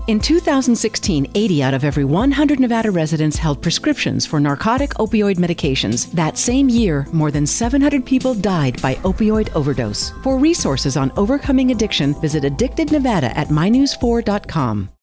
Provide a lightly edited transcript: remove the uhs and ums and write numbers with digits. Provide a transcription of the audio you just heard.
In 2016, 80 out of every 100 Nevada residents held prescriptions for narcotic opioid medications. That same year, more than 700 people died by opioid overdose. For resources on overcoming addiction, visit Addicted Nevada at mynews4.com.